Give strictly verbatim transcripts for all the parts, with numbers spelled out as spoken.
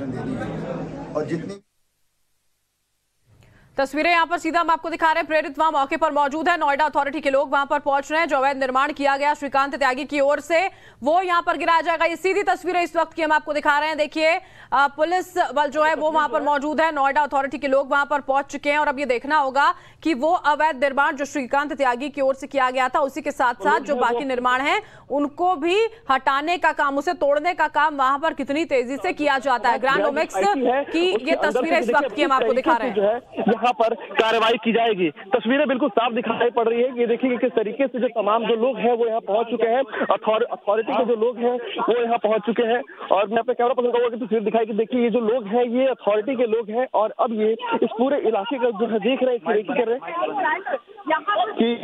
Instruction दे दी है। और जितनी तस्वीरें यहां पर सीधा हम आपको दिखा रहे हैं, प्रेरित वहां मौके पर मौजूद है, नोएडा अथॉरिटी के लोग वहां पर पहुंच रहे हैं। जो अवैध निर्माण किया गया श्रीकांत त्यागी की ओर से वो यहां पर गिराया जाएगा। ये सीधी तस्वीरें इस वक्त की हम आपको दिखा रहे हैं। देखिए पुलिस बल जो है वो वहां पर मौजूद है, नोएडा अथॉरिटी के लोग वहां पर पहुंच चुके हैं और अब ये देखना होगा कि वो अवैध निर्माण जो श्रीकांत त्यागी की ओर से किया गया था उसी के साथ साथ जो बाकी निर्माण है उनको भी हटाने का काम, उसे तोड़ने का काम वहां पर कितनी तेजी से किया जाता है। ग्रैंड ओमिक्स की ये तस्वीरें इस वक्त की हम आपको दिखा रहे हैं। यहाँ पर कार्रवाई की जाएगी। तस्वीरें बिल्कुल साफ दिखाई पड़ रही है। ये देखिए किस तरीके से जो तमाम जो लोग हैं वो यहाँ पहुंच चुके हैं, अथॉरिटी के जो लोग हैं वो यहाँ पहुंच चुके हैं। और मैं अपने कैमरा पर्सन को तस्वीर दिखाई कि देखिए ये जो लोग हैं ये अथॉरिटी के लोग हैं और अब ये इस पूरे इलाके का जो है देख रहे हैं, इसकी कर रहे हैं कि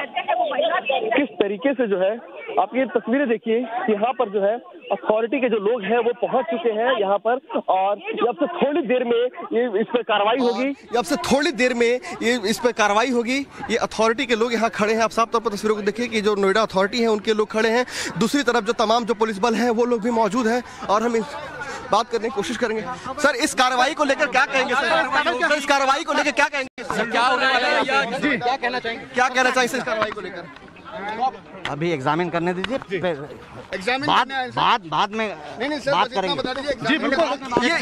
किस तरीके से जो है आप ये तस्वीरें देखिए। यहाँ पर जो है अथॉरिटी के जो लोग हैं वो पहुंच चुके हैं यहाँ पर और अब से थोड़ी देर में ये इस पर कार्रवाई होगी। अब से थोड़ी देर में ये इस पर कार्रवाई होगी। ये अथॉरिटी के लोग यहाँ खड़े हैं, आप साफ तौर पर तस्वीरों को देखिए कि जो नोएडा अथॉरिटी है उनके लोग खड़े हैं, दूसरी तरफ जो तमाम जो पुलिस बल है वो लोग भी मौजूद हैं और हम बात करने की कोशिश करेंगे। सर इस कार्रवाई को लेकर क्या कहेंगे? सर इस कार्रवाई को लेकर क्या कहेंगे? सर क्या होने वाला है? क्या कहना चाहेंगे? क्या कहना चाहिए इस कार्रवाई को लेकर? अभी एग्जामिन करने दीजिए, एग्जामिन बाद बाद बाद में नहीं नहीं सर बात करेंगे। जी बिल्कुल। ये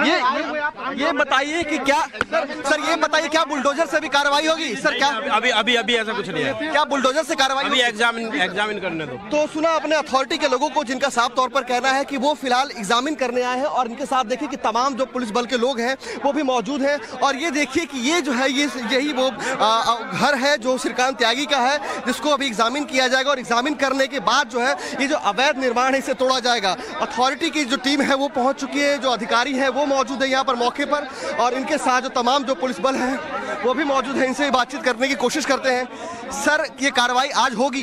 ये ये बताइए कि क्या सर सर ये बताइए क्या बुलडोजर से भी कार्रवाई होगी? सर क्या अभी अभी अभी ऐसा कुछ नहीं है। क्या बुलडोजर से कार्रवाई? अभी एग्जामिन एग्जामिन करने दो। तो सुना अपने अथॉरिटी के लोगों को जिनका साफ तौर पर कहना है कि वो फिलहाल एग्जामिन करने आए हैं और इनके साथ देखिए कि तमाम जो पुलिस बल के लोग हैं वो भी मौजूद हैं। और ये देखिए कि ये जो है ये यही वो आ, घर है जो श्रीकांत त्यागी का है जिसको अभी एग्जामिन किया जाएगा और एग्जामिन करने के बाद जो है ये जो अवैध निर्माण है इसे तोड़ा जाएगा। अथॉरिटी की जो टीम है वो पहुंच चुकी है, जो अधिकारी हैं वो मौजूद है यहाँ पर मौके पर और इनके साथ जो तमाम जो पुलिस बल हैं वो भी मौजूद है। इनसे बातचीत करने की कोशिश करते हैं। सर ये कार्रवाई आज होगी?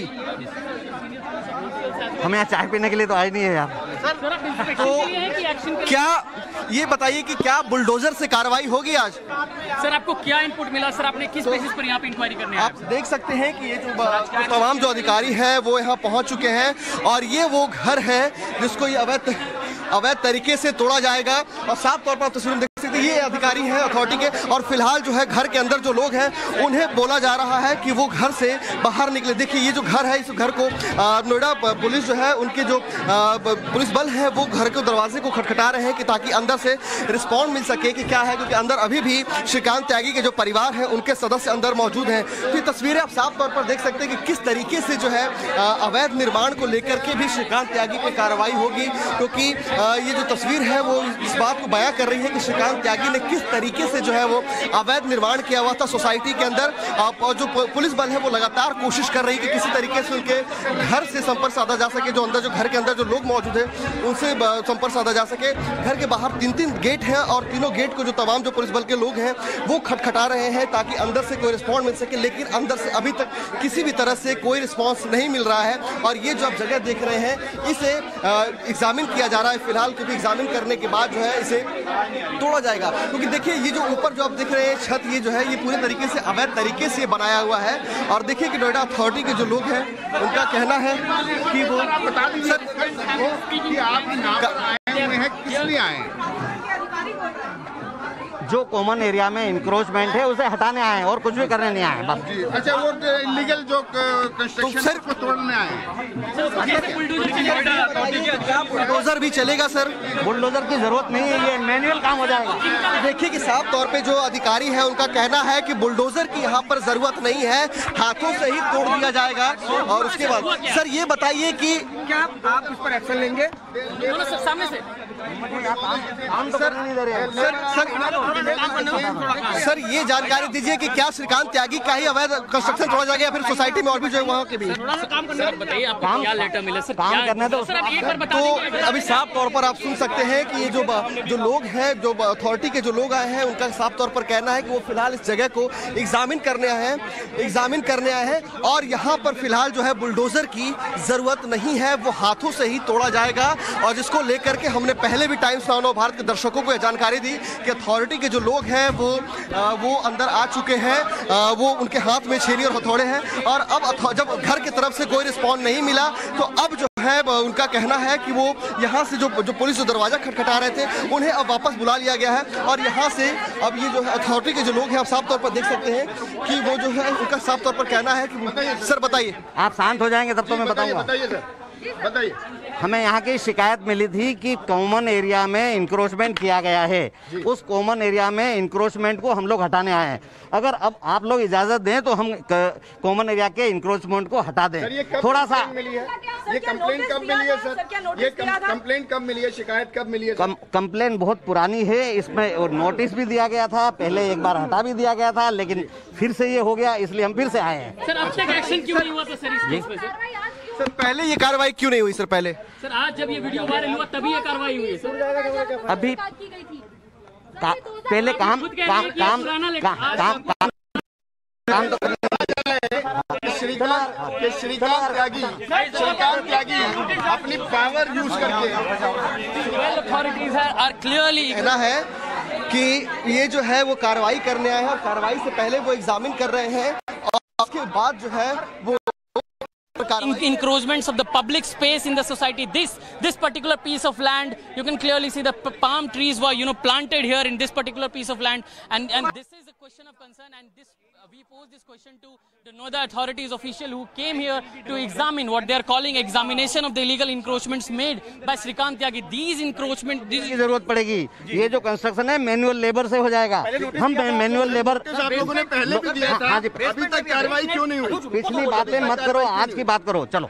हम यहाँ चाय पीने के लिए तो आए नहीं है यार। तो क्या ये बताइए कि क्या बुलडोजर से कार्रवाई होगी आज? सर आपको क्या इनपुट मिला? सर आपने किस बेसिस पर यहाँ पे इंक्वायरी करने आप देख सकते हैं कि ये जो तमाम जो अधिकारी हैं वो यहाँ पहुँच चुके हैं और ये वो घर है जिसको ये अवैध अवैध तरीके से तोड़ा जाएगा। और साफ तौर पर तस्वीर देख सकते हैं ये अधिकारी हैं अथॉरिटी के और फिलहाल जो है घर के अंदर जो लोग हैं उन्हें बोला जा रहा है कि वो घर से बाहर निकले। देखिए ये जो घर है इस घर को नोएडा पुलिस जो है उनके जो आ, पुलिस बल है वो घर के दरवाजे को खटखटा रहे हैं कि ताकि अंदर से रिस्पॉन्ड मिल सके कि क्या है, क्योंकि अंदर अभी भी श्रीकांत त्यागी के जो परिवार है उनके सदस्य अंदर मौजूद हैं। तो ये तस्वीरें आप साफ तौर पर देख सकते हैं कि किस तरीके से जो है अवैध निर्माण को लेकर के भी श्रीकांत त्यागी पर कार्रवाई होगी, क्योंकि ये जो तस्वीर है वो इस बात को बयां कर रही है कि श्रीकांत त्यागी ने किस तरीके से जो है वो अवैध निर्माण किया हुआ था सोसाइटी के अंदर। और जो पुलिस बल है वो लगातार कोशिश कर रही है कि किसी तरीके से उनके घर से संपर्क साधा जा सके, जो अंदर जो घर के अंदर जो लोग मौजूद हैं उनसे संपर्क साधा जा सके। घर के बाहर तीन तीन गेट हैं और तीनों गेट को जो तमाम जो पुलिस बल के लोग हैं वो खटखटा रहे हैं ताकि अंदर से कोई रिस्पॉन्स मिल सके, लेकिन अंदर से अभी तक किसी भी तरह से कोई रिस्पॉन्स नहीं मिल रहा है। और ये जो आप जगह देख रहे हैं इसे एग्जामिन किया जा रहा है फिलहाल, क्योंकि एग्जामिन करने के बाद जो है इसे तोड़ा जाएगा। क्योंकि देखिए ये जो ऊपर जो आप देख रहे हैं छत, ये जो है ये पूरे तरीके से अवैध तरीके से बनाया हुआ है। और देखिए कि नोएडा अथॉरिटी के जो लोग हैं उनका कहना है कि वो बता दीजिए कि आप आए हुए हैं, किस लिए आए हैं? जो कॉमन एरिया में इंक्रोचमेंट है उसे हटाने आए हैं और कुछ भी करने नहीं आए बस। अच्छा वो इलीगल जो कंस्ट्रक्शन है उसको तोड़ने आए हैं। बुलडोजर भी चलेगा सर? बुलडोजर की जरूरत नहीं है, ये मैनुअल काम हो जाएगा। देखिए कि साफ तौर पे जो अधिकारी है उनका कहना है कि बुलडोजर की यहाँ पर जरूरत नहीं है, हाथों से ही तोड़ दिया जाएगा। और उसके बाद सर ये बताइए कि क्या आप इस पर एक्शन लेंगे? सामने से काम तो करने नहीं दे रहे। सर सर ये जानकारी दीजिए कि क्या श्रीकांत त्यागी का ही अवैध कंस्ट्रक्शन तोड़ा जाएगा या फिर सोसाइटी में और भी जो है वहाँ के भी काम करने बताइए आपको क्या लेटर मिला? सर काम करने तो तो अभी साफ तौर पर आप सुन सकते हैं कि ये जो जो लोग हैं, जो अथॉरिटी के जो लोग आए हैं उनका साफ तौर पर कहना है कि वो फिलहाल इस जगह को एग्जामिन करने आए हैं एग्जामिन करने आए हैं और यहाँ पर फिलहाल जो है बुलडोजर की जरूरत नहीं है, वो हाथों से ही तोड़ा जाएगा। और जिसको लेकर के हमने पहले भी टाइम्स नाउ भारत के दर्शकों को यह जानकारी दी कि अथॉरिटी के जो लोग हैं वो आ, वो अंदर आ चुके हैं, आ, वो उनके हाथ में छेनी और हथौड़े हैं। और अब जब घर की तरफ से कोई रिस्पॉन्स नहीं मिला तो अब जो है उनका कहना है कि वो यहाँ से जो जो पुलिस जो दरवाजा खटखटा रहे थे उन्हें अब वापस बुला लिया गया है और यहाँ से अब ये जो है अथॉरिटी के जो लोग हैं आप साफ तौर पर देख सकते हैं कि वो जो है उनका साफ तौर पर कहना है कि सर बताइए। आप शांत हो जाएंगे तब तो मैं बताऊंगा। बताइए सर, बताइए। हमें यहाँ की शिकायत मिली थी कि कॉमन एरिया में इंक्रोचमेंट किया गया है। उस कॉमन एरिया में इंक्रोचमेंट को हम लोग हटाने आए हैं। अगर अब आप लोग इजाजत दें तो हम कॉमन एरिया के इंक्रोचमेंट को हटा दें। थोड़ा सा मिली है ये कंप्लेंट कब मिली है सर? ये कंप्लेंट कब मिली है, शिकायत कब मिली है? कंप्लेंट बहुत पुरानी है, इसमें नोटिस भी दिया गया था, पहले एक बार हटा भी दिया गया था, लेकिन फिर से ये हो गया, इसलिए हम फिर से आए हैं। सर अब तक एक्शन क्यों नहीं हुआ था सर इस केस पे? सर पहले ये कार्रवाई क्यों नहीं हुई सर? पहले सर आज जब ये वीडियो वायरल हुआ तभी ये कार्रवाई हुई है सर। अभी का, पहले काम काम काम काम काम काम तो श्रीकांत श्रीकांत त्यागी श्रीकांत त्यागी अपनी पावर यूज करके अथॉरिटीज आर क्लियरली कहना है कि ये जो है वो कार्रवाई करने आए हैं और कार्रवाई से पहले वो एग्जामिन कर रहे हैं और उसके बाद जो है वो encroachments of the public space in the society. This this particular piece of land, you can clearly see the palm trees were you know planted here in this particular piece of land, and and this is a question of concern, and this uh, we pose this question to the Noida authorities official who came here to examine what they are calling examination of the illegal encroachments made by Shrikant Tyagi. These encroachment this की जरूरत पड़ेगी। ये जो construction है manual labour से हो जाएगा। हम मैनुअल लेबर आप लोगों ने पहले भी दिया था, अभी तक कार्रवाई क्यों नहीं हुई? पिछली बातें मत करो, आज की बात करो। चलो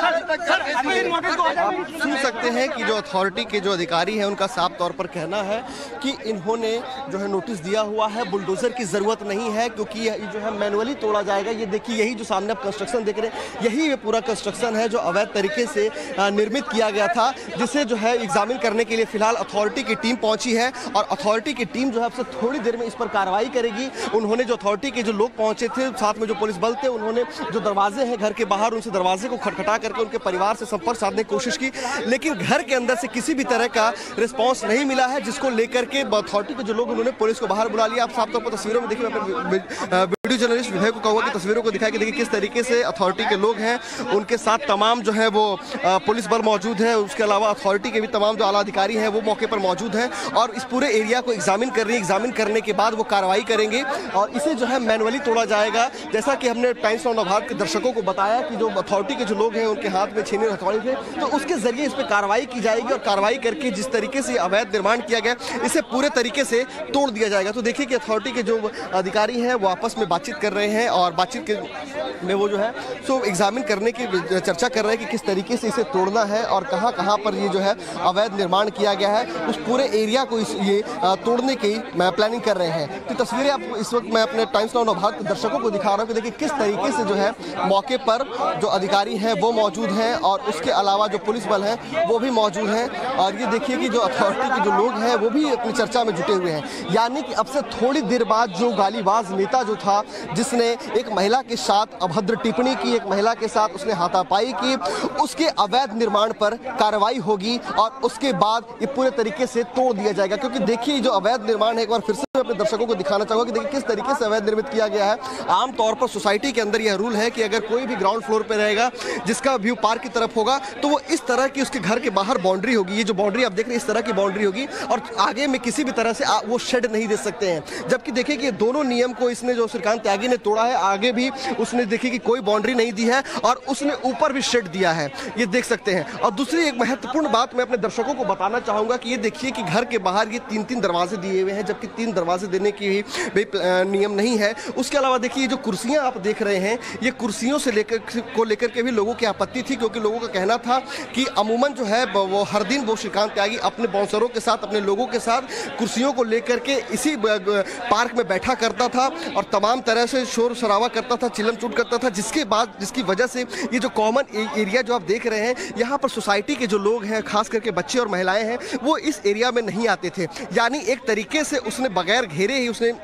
आप सुन सकते हैं कि जो अथॉरिटी के जो अधिकारी हैं उनका साफ तौर पर कहना है कि इन्होंने जो है नोटिस दिया हुआ है, बुलडोजर की जरूरत नहीं है क्योंकि ये जो है मैनुअली तोड़ा जाएगा। ये देखिए यही जो सामने आप कंस्ट्रक्शन देख रहे हैं यही ये पूरा कंस्ट्रक्शन है जो अवैध तरीके से निर्मित किया गया था, जिसे जो है एग्जामिन करने के लिए फिलहाल अथॉरिटी की टीम पहुंची है और अथॉरिटी की टीम जो है अब थोड़ी देर में इस पर कार्रवाई करेगी। उन्होंने जो अथॉरिटी के जो लोग पहुंचे थे साथ में जो पुलिस बल थे उन्होंने जो दरवाजे हैं घर के बाहर उनसे दरवाजे को खटखटा करके उनके परिवार से संपर्क साधने की कोशिश की, लेकिन घर के अंदर से किसी भी तरह का रिस्पांस नहीं मिला है, जिसको लेकर के अथॉरिटी के जो लोग उन्होंने पुलिस को बाहर बुला लिया। आप साफ तौर पर तस्वीरों में देखिए, वीडियो जर्नलिस्ट विभय को कहूँगा कि तस्वीरों को दिखाई कि देखिए किस तरीके से अथॉरिटी के लोग हैं, उनके साथ तमाम जो है वो पुलिस बल मौजूद है, उसके अलावा अथॉरिटी के भी तमाम जो आला अधिकारी हैं वो मौके पर मौजूद हैं और इस पूरे एरिया को एग्जामिन कर रही है। एग्जामिन करने के बाद वो कार्रवाई करेंगे और इसे जो है मैनुअली तोड़ा जाएगा। जैसा कि हमने टाइम्स ऑफ भारत के दर्शकों को बताया कि जो अथॉरिटी के जो लोग हैं उनके हाथ में छीने हथौड़े थे, तो उसके जरिए इस पर कार्रवाई की जाएगी और कार्रवाई करके जिस तरीके से अवैध निर्माण किया गया इसे पूरे तरीके से तोड़ दिया जाएगा। तो देखिए कि अथॉरिटी के जो अधिकारी हैं वो आपस में बातचीत कर रहे हैं और बातचीत के में वो जो है सो एग्जामिन करने की चर्चा कर रहे हैं कि किस तरीके से इसे तोड़ना है और कहां कहां पर ये जो है अवैध निर्माण किया गया है, उस पूरे एरिया को इस ये तोड़ने की प्लानिंग कर रहे हैं। तो तस्वीरें आप इस वक्त मैं अपने टाइम्स ऑफ भारत के दर्शकों को दिखा रहा हूं कि देखिए किस तरीके से जो है मौके पर जो अधिकारी हैं वो मौजूद हैं और उसके अलावा जो पुलिस बल हैं वो भी मौजूद हैं और ये देखिए कि जो अथॉरिटी के जो लोग हैं वो भी अपनी चर्चा में जुटे हुए हैं। यानी कि अब से थोड़ी देर बाद जो गालीबाज नेता जो था जिसने एक महिला के साथ अभद्र टिप्पणी की, एक महिला के साथ उसने हाथापाई की, उसके अवैध निर्माण पर कार्रवाई होगी और उसके बाद ये पूरे तरीके से तोड़ दिया जाएगा। क्योंकि देखिए जो अवैध निर्माण है, एक बार फिर से अपने दर्शकों को दिखाना चाहूंगा कि देखिए किस तरीके से अवैध निर्मित किया गया है। आमतौर पर सोसाइटी के अंदर यह रूल है कि अगर कोई भी ग्राउंड फ्लोर पर रहेगा जिसका व्यू पार्क की तरफ होगा तो वो इस तरह की उसके घर के बाहर बाउंड्री होगी। ये जो बाउंड्री आप देख रहे हैं इस तरह की बाउंड्री होगी और आगे में किसी भी तरह से वो शेड नहीं दे सकते हैं। जबकि देखिए कि दोनों नियम को इसने जो श्रीकांत त्यागी ने तोड़ा है, आगे भी उसने देखिए कि कोई बाउंड्री नहीं दी है और उसने ऊपर भी शेड दिया है, ये देख सकते हैं। और दूसरी एक महत्वपूर्ण बात मैं अपने दर्शकों को बताना चाहूंगा कि ये देखिए कि घर के बाहर ये तीन तीन दरवाजे दिए हुए हैं, जबकि तीन दरवाजे देने की भी नियम नहीं है। उसके अलावा देखिए जो कुर्सियां आप देख रहे हैं ये कुर्सियों से लेकर को लेकर के भी लोगों की आपत्ति थी, क्योंकि लोगों का कहना था कि अमूमन जो है वो हर दिन वो श्रीकांत त्यागी अपने बाउंसरों के साथ, अपने लोगों के साथ कुर्सियों को लेकर के इसी पार्क में बैठा करता था और तमाम तरह से शोर शराबा करता था, चिल्लम चूट करता था, जिसके बाद जिसकी वजह से ये जो कॉमन एरिया जो आप देख रहे हैं यहाँ पर सोसाइटी के जो लोग हैं, खास करके बच्चे और महिलाएं हैं, वो इस एरिया में नहीं आते थे। यानी एक तरीके से उसने बगैर घेरे ही उसने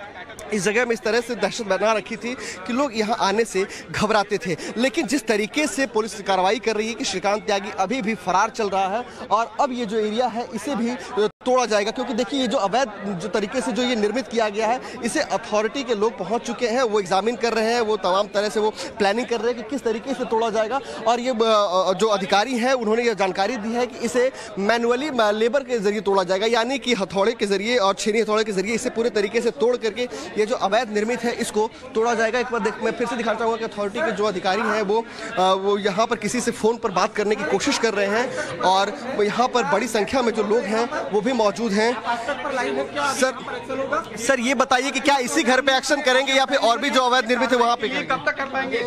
इस जगह में इस तरह से दहशत बना रखी थी कि लोग यहाँ आने से घबराते थे। लेकिन जिस तरीके से पुलिस कार्रवाई कर रही है कि श्रीकांत त्यागी अभी भी फरार चल रहा है और अब ये जो एरिया है इसे भी तोड़ा जाएगा, क्योंकि देखिए ये जो अवैध जो तरीके से जो ये निर्मित किया गया है इसे अथॉरिटी के लोग पहुंच चुके हैं, वो एग्जामिन कर रहे हैं, वो तमाम तरह से वो प्लानिंग कर रहे हैं कि किस तरीके से तोड़ा जाएगा। और ये जो अधिकारी हैं उन्होंने ये जानकारी दी है कि इसे मैनुअली लेबर के जरिए तोड़ा जाएगा, यानी कि हथौड़े के जरिए और छेनी हथौड़े के जरिए इसे पूरे तरीके से तोड़ करके ये जो अवैध निर्मित है इसको तोड़ा जाएगा। एक बार देख मैं फिर से दिखाना चाहूँगा कि अथॉरिटी के जो अधिकारी हैं वो वो यहाँ पर किसी से फ़ोन पर बात करने की कोशिश कर रहे हैं और यहाँ पर बड़ी संख्या में जो लोग हैं वो भी मौजूद हैं। सर सर ये बताइए कि क्या इसी घर पे एक्शन करेंगे या फिर और भी जो अवैध निर्मित है वहाँ पे कब तक कर पाएंगे?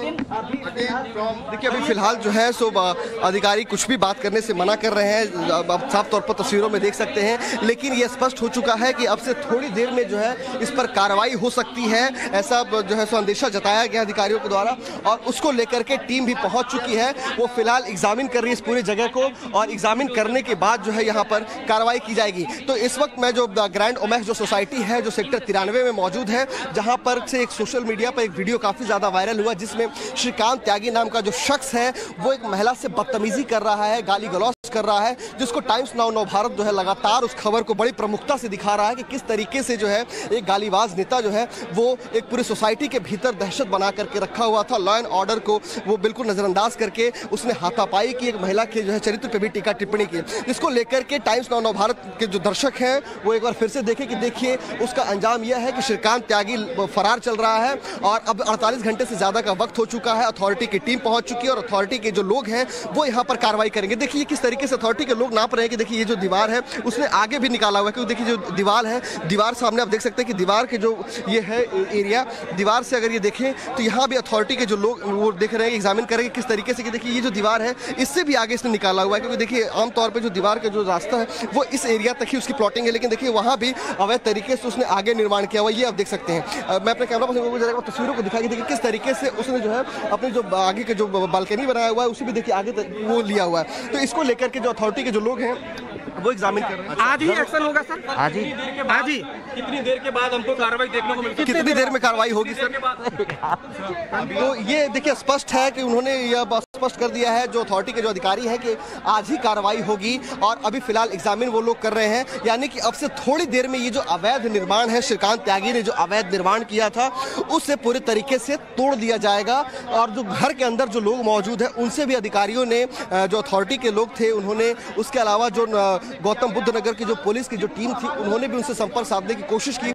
देखिए अभी फिलहाल जो है सो अधिकारी कुछ भी बात करने से मना कर रहे हैं, आप साफ तौर पर तस्वीरों में देख सकते हैं। लेकिन ये स्पष्ट हो चुका है कि अब से थोड़ी देर में जो है इस पर कार्रवाई हो सकती है, ऐसा जो है सो अंदेशा जताया गया अधिकारियों के द्वारा और उसको लेकर के टीम भी पहुंच चुकी है। वो फिलहाल एग्जामिन कर रही है इस पूरी जगह को और एग्जामिन करने के बाद जो है यहाँ पर कार्रवाई की जाएगी। तो इस वक्त मैं जो ग्रैंड ओमेक्स जो सोसाइटी है जो सेक्टर तिरानवे में मौजूद है, जहाँ पर से एक सोशल मीडिया पर एक वीडियो काफ़ी ज़्यादा वायरल हुआ जिसमें श्रीकांत त्यागी नाम का जो शख्स है वो एक महिला से बदतमीजी कर रहा है, गाली गलौज कर रहा है, जिसको टाइम्स नाउ नव भारत जो है लगातार उस खबर को बड़ी प्रमुखता से दिखा रहा है कि किस तरीके से जो है एक गालीबाज नेता जो है वो एक पूरी सोसाइटी के भीतर दहशत बना करके रखा हुआ था। लॉ एंड ऑर्डर को वो बिल्कुल नजरअंदाज करके उसने हाथापाई की, एक महिला के जो है चरित्र पे भी टीका टिप्पणी की, जिसको लेकर के टाइम्स नाउ नव भारत के जो दर्शक हैं वो एक बार फिर से देखें कि देखिए उसका अंजाम यह है कि श्रीकांत त्यागी फरार चल रहा है और अब अड़तालीस घंटे से ज़्यादा का वक्त हो चुका है। अथॉरिटी की टीम पहुंच चुकी है और अथॉरिटी के जो लोग हैं वो यहाँ पर कार्रवाई करेंगे। देखिए किस तरीके से अथॉरिटी के लोग नाप रहे हैं कि देखिए ये जो दीवार है उसने आगे भी निकाला हुआ है, क्योंकि देखिए जो दीवार है, दीवार सामने आप देख सकते हैं कि दीवार के जो ये है एरिया, दीवार से अगर ये देखें तो यहाँ भी अथॉरिटी के जो लोग वो देख रहे हैं, एग्जामिन करेंगे किस तरीके से कि देखिए ये जो दीवार है इससे भी आगे इसने निकाला हुआ है, क्योंकि देखिए आमतौर पर जो दीवार का जो रास्ता है वो इस एरिया तक ही उसकी प्लॉटिंग है, लेकिन देखिए वहाँ भी अवैध तरीके से उसने आगे निर्माण किया हुआ, ये आप देख सकते हैं। मैं अपने कैमरा पर्सन को तस्वीरों को दिखाई देखिए किस तरीके से उसने जो है अपने जो आगे के जो बालकनी बनाया हुआ है उसे भी देखिए आगे वो लिया हुआ है। तो इसको लेकर के जो अथॉरिटी के जो लोग हैं वो एग्जामिन कर रहे हैं। आज ही एक्शन होगा सर? आज ही आज ही कितनी देर के बाद हमको कार्रवाई देखने को मिलती है? कितनी देर में कार्रवाई होगी सर? तो ये देखिए स्पष्ट है कि उन्होंने यह स्पष्ट कर दिया है जो अथॉरिटी के जो अधिकारी हैं कि आज ही कार्रवाई होगी और अभी फिलहाल एग्जामिन वो लोग कर रहे हैं, यानी कि अब से थोड़ी देर में ये जो अवैध निर्माण है, श्रीकांत त्यागी ने जो अवैध निर्माण किया था उससे पूरे तरीके से तोड़ दिया जाएगा और जो घर के अंदर जो लोग मौजूद हैं उनसे भी अधिकारियों ने, जो अथॉरिटी के लोग थे उन्होंने, उसके अलावा जो गौतम बुद्ध नगर की जो पुलिस की जो टीम थी उन्होंने भी उनसे संपर्क साधने की कोशिश की।